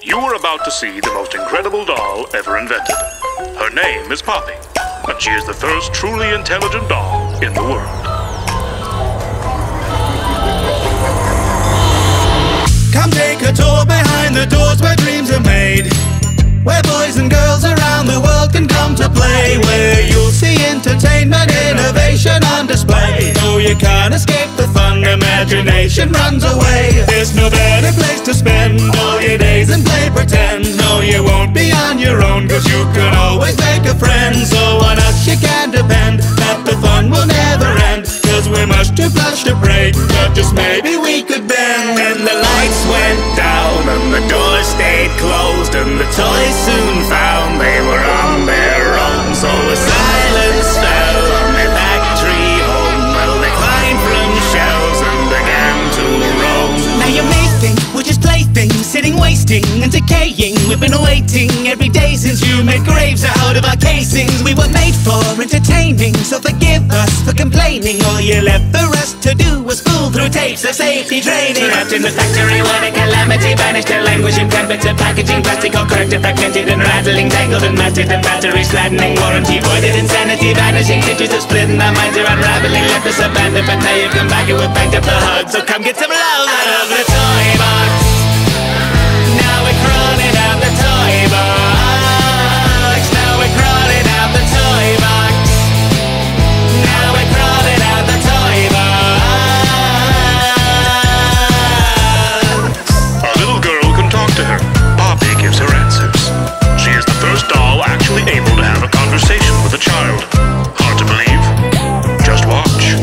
You are about to see the most incredible doll ever invented. Her name is Poppy, and she is the first truly intelligent doll in the world. Come take a tour behind the doors where dreams are made, where boys and girls around the world can come to play, where you'll see entertainment, innovation on display. No, you can't escape the fun, imagination runs away. There's no better place to spend all your days and play pretend. No, you won't be on your own, cause you can always make a friend. So on us you can depend, that the fun will never end, cause we're much too plush to break, but just maybe we could bend. And the lights went down and the doors stayed closed, and the toys soon found they were on their own. So a silence fell on their factory home, well they climbed from shelves and began to roam. Now you may think we're just playthings, sitting wasting and decaying. We've been waiting every day since you made graves out of our casings. We were made for entertaining, so forgive us for complaining. All you left for us to do was spool through tapes of safety training. Trapped in the factory where the calamity vanished, a language in bits of packaging, plastic all cracked and fragmented and rattling, tangled and matted, and batteries flattening, warranty voided, insanity vanishing, stitches of splitting, our minds are unraveling, left us abandoned, but now you've come back and we've banged up the hug. So come get some love out of the toy box. Now we're crawling out the toy box. Now we're crawling out the toy box. Now we're crawling out the toy box. A little girl can talk to her. Poppy gives her answers. She is the first doll actually able to have a conversation with a child. Hard to believe? Just watch.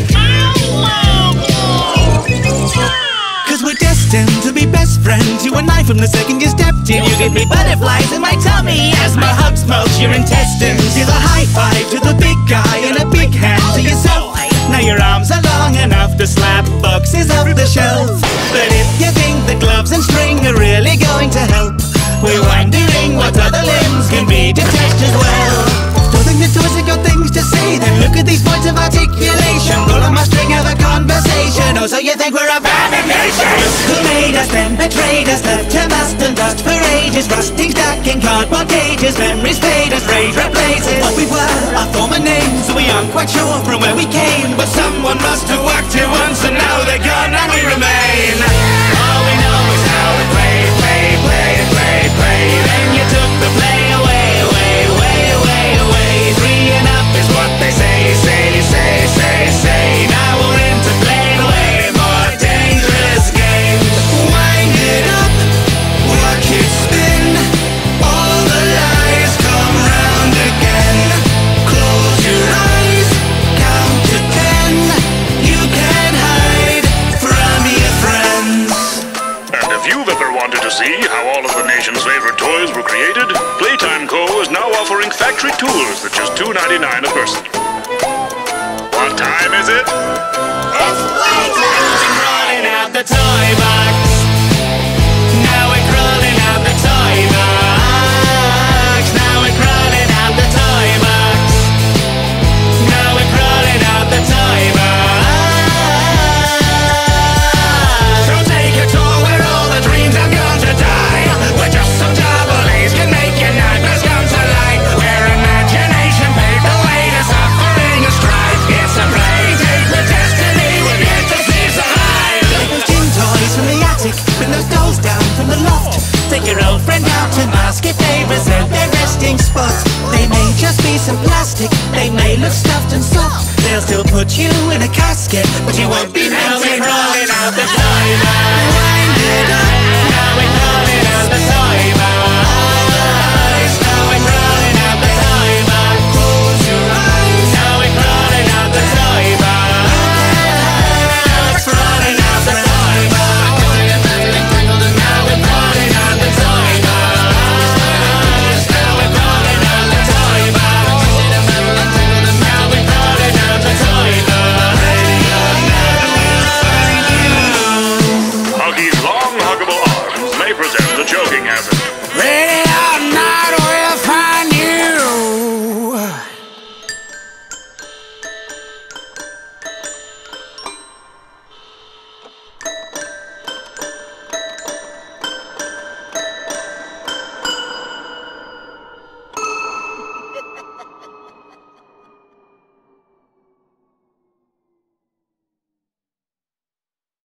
Cause we're destined to be best friends, you and I, from the second you stepped in. You give me butterflies in my tummy as my hug smokes your intestines. Give a high five to the big guy and a big hand to yourself. Now your arms are long enough to slap boxes off the shelf. But if you think the gloves and string are really going to help, we're wondering what other limbs can be detached as well. Don't think the toys have got things to say, then look at these points of articulation. Pull on my string, have a conversation. Oh, so you think we're a abandoned nation? Who made us, then betrayed us, left to rust and dust for ages, rusting stuck in cardboard cages. Memories fade as rage replaces what we were, our former names. We aren't quite sure from where we came, but someone must have worked here once, and now they're gone and we remain. All we know is how we played, played, played, played, played. Then you took the play away, away, away, away, away. Three and up is what they say, say, say, say, say. Now we're into playing away more dangerous games. Wind it up, watch it spin, all the lies come round again. Close your eyes, count to 10. You can't hide from your friends. And if you've ever wanted to see how all of the nation's favorite toys were created, Playtime Co. is now offering factory tours at just $2.99 a person. What time is it? It's playtime! We're crawling out the toy box. Now we're crawling out the toy box. Now we're crawling out the toy box. Now we're crawling out the toy box. So take a tour where all the dreams are going to die, where just some double A's can make your nightmares come to light, where imagination paved the way to suffering and strife. It's a play, take the destiny, we're here to seize the hide. Like those gym toys from the attic, bring those dolls down from the loft. Take your old friend out and ask if they resent their resting spot. They may just be some plastic, they may look stuffed and soft. They'll still put you in a casket, but you won't be melting crawling out the toy box. Wind it up, now we're crawling out the toy box. Now we're crawling out the toy box. Close your eyes, now we're crawling out the toy box. Crawling out the toy box. Now we're crawling out the toy box. Now we're crawling out the toy box. Now we're crawling out the toy box. Huggy's long, huggable arms may present a choking hazard.